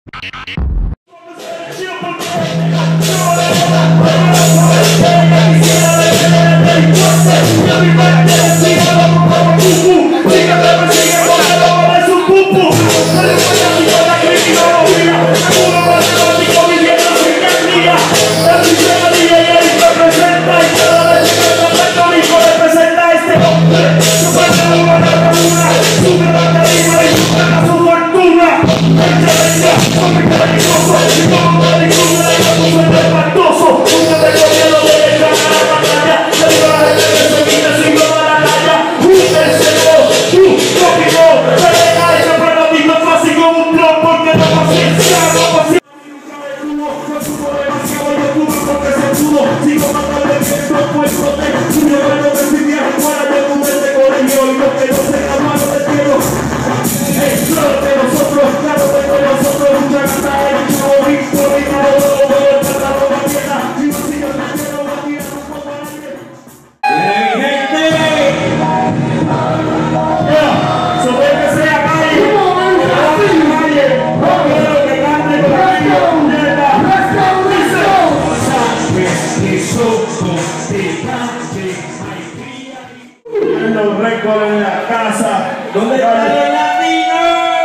Los récords en la casa. ¿Dónde están los latinos?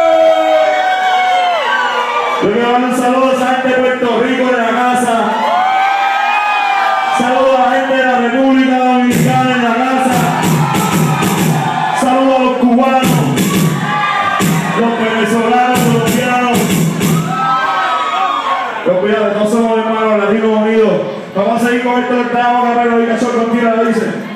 Yo quiero mandar un saludo a esa gente de Puerto Rico en la casa. Saludos a la gente de la República Dominicana en la casa. Saludos a los cubanos, los venezolanos, colombianos. Pero cuidado, no somos hermanos latinos unidos. Vamos a seguir con esto que estábamos a ver, lo dice.